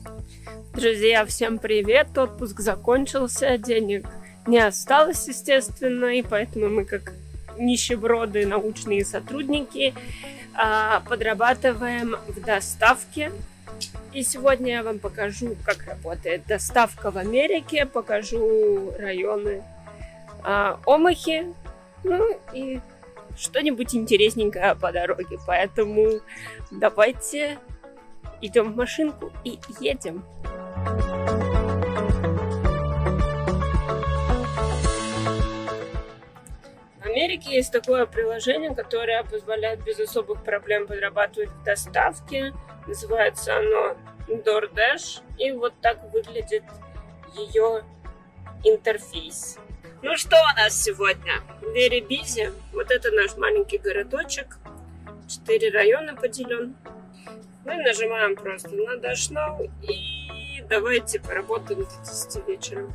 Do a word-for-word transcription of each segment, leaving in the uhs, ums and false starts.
Друзья, всем привет! Отпуск закончился, денег не осталось, естественно, и поэтому мы, как нищеброды, научные сотрудники, подрабатываем в доставке. И сегодня я вам покажу, как работает доставка в Америке, покажу районы Омахи, ну и что-нибудь интересненькое по дороге. Поэтому давайте идем в машинку и едем. В Америке есть такое приложение, которое позволяет без особых проблем подрабатывать в доставке. Называется оно DoorDash. И вот так выглядит ее интерфейс. Ну что у нас сегодня? Very busy. Вот это наш маленький городочек. Четыре района поделен. Мы нажимаем просто на Dash Now и давайте поработаем до десяти вечера.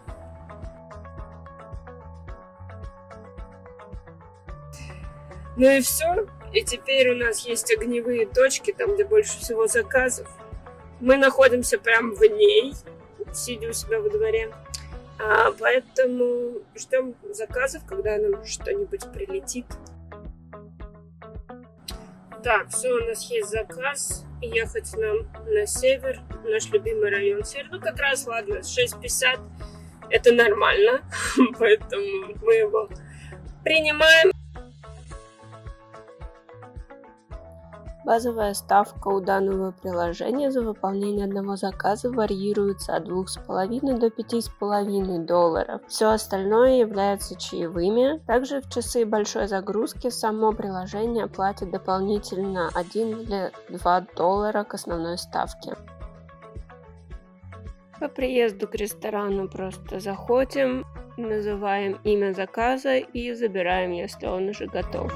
Ну и все. И теперь у нас есть огневые точки, там, где больше всего заказов. Мы находимся прямо в ней, сидя у себя во дворе. А, поэтому ждем заказов, когда нам что-нибудь прилетит. Так, все, у нас есть заказ. Ехать нам на север, наш любимый район север. Ну, как раз, ладно, шесть пятьдесят. Это нормально. Поэтому мы его принимаем. Базовая ставка у данного приложения за выполнение одного заказа варьируется от двух с половиной до пяти с половиной долларов. Все остальное является чаевыми. Также в часы большой загрузки само приложение платит дополнительно один или два доллара к основной ставке. По приезду к ресторану просто заходим, называем имя заказа и забираем, если он уже готов.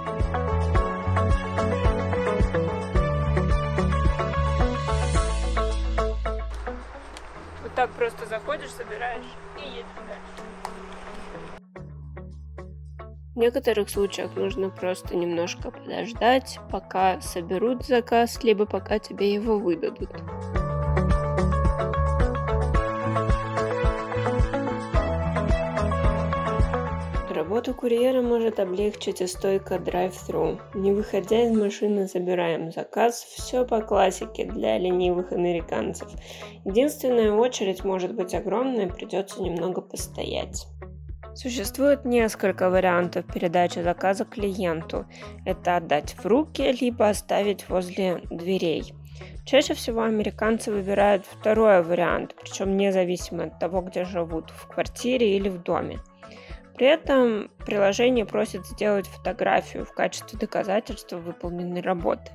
Так просто заходишь, собираешь и едешь дальше. В некоторых случаях нужно просто немножко подождать, пока соберут заказ, либо пока тебе его выдадут. Работу курьера может облегчить и стойка drive-thru. Не выходя из машины, забираем заказ. Все по классике для ленивых американцев. Единственная очередь может быть огромная, придется немного постоять. Существует несколько вариантов передачи заказа клиенту. Это отдать в руки, либо оставить возле дверей. Чаще всего американцы выбирают второй вариант, причем независимо от того, где живут, в квартире или в доме. При этом приложение просит сделать фотографию в качестве доказательства выполненной работы.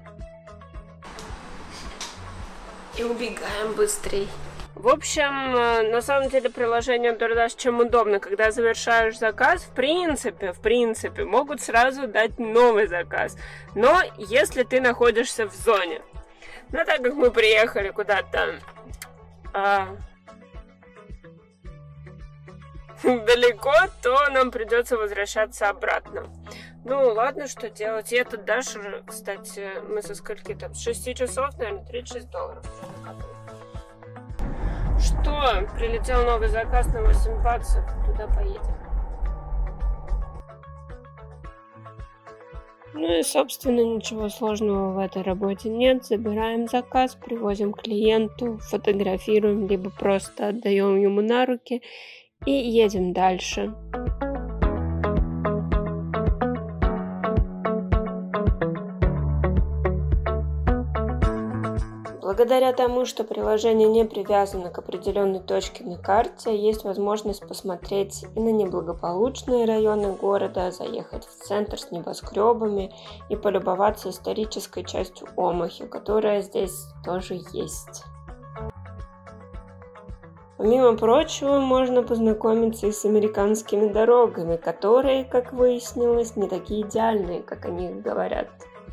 И убегаем быстрей. В общем, на самом деле приложение DoorDash чем удобно, когда завершаешь заказ, в принципе, в принципе, могут сразу дать новый заказ. Но если ты находишься в зоне. Но так как мы приехали куда-то а, далеко, то нам придется возвращаться обратно. Ну ладно, что делать. И этот Дашер, кстати, мы со скольки там? С шести часов, наверное, тридцать шесть долларов. Что? Прилетел новый заказ на восемь баксов. Туда поедем. Ну и, собственно, ничего сложного в этой работе нет. Забираем заказ, привозим клиенту, фотографируем, либо просто отдаем ему на руки и едем дальше. Благодаря тому, что приложение не привязано к определенной точке на карте, есть возможность посмотреть и на неблагополучные районы города, заехать в центр с небоскребами и полюбоваться исторической частью Омахи, которая здесь тоже есть. Помимо прочего, можно познакомиться и с американскими дорогами, которые, как выяснилось, не такие идеальные, как о них говорят.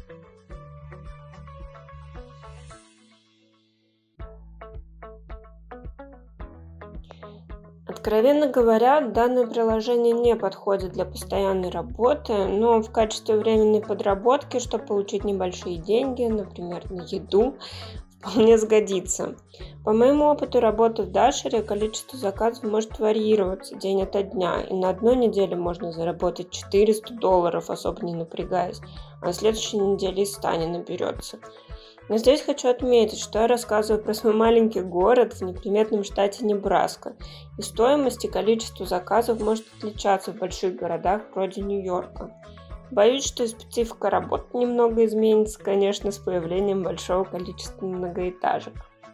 Откровенно говоря, данное приложение не подходит для постоянной работы, но в качестве временной подработки, чтобы получить небольшие деньги, например, на еду, вполне сгодится. По моему опыту работы в Дашере количество заказов может варьироваться день ото дня, и на одной неделе можно заработать четыреста долларов, особо не напрягаясь, а на следующей неделе и ста не наберется. Но здесь хочу отметить, что я рассказываю про свой маленький город в неприметном штате Небраска, и стоимость и количество заказов может отличаться в больших городах вроде Нью-Йорка. Боюсь, что специфика работы немного изменится, конечно, с появлением большого количества многоэтажек.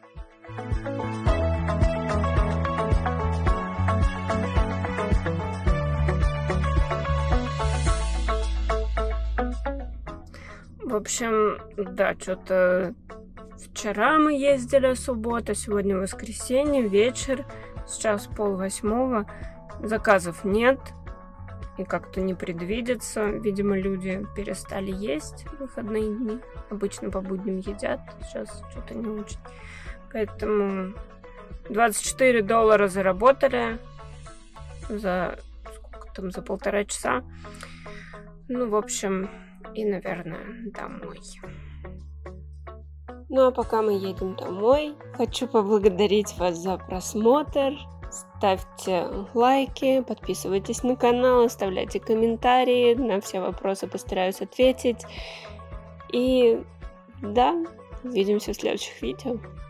В общем, да, что-то вчера мы ездили, суббота, сегодня воскресенье, вечер, сейчас полвосьмого, заказов нет и как-то не предвидится. Видимо, люди перестали есть в выходные дни, обычно по будням едят, сейчас что-то не очень. Поэтому двадцать четыре доллара заработали за, сколько там, за полтора часа. Ну, в общем, и, наверное, домой. Ну, а пока мы едем домой, хочу поблагодарить вас за просмотр. Ставьте лайки, подписывайтесь на канал, оставляйте комментарии. На все вопросы постараюсь ответить. И да, увидимся в следующих видео.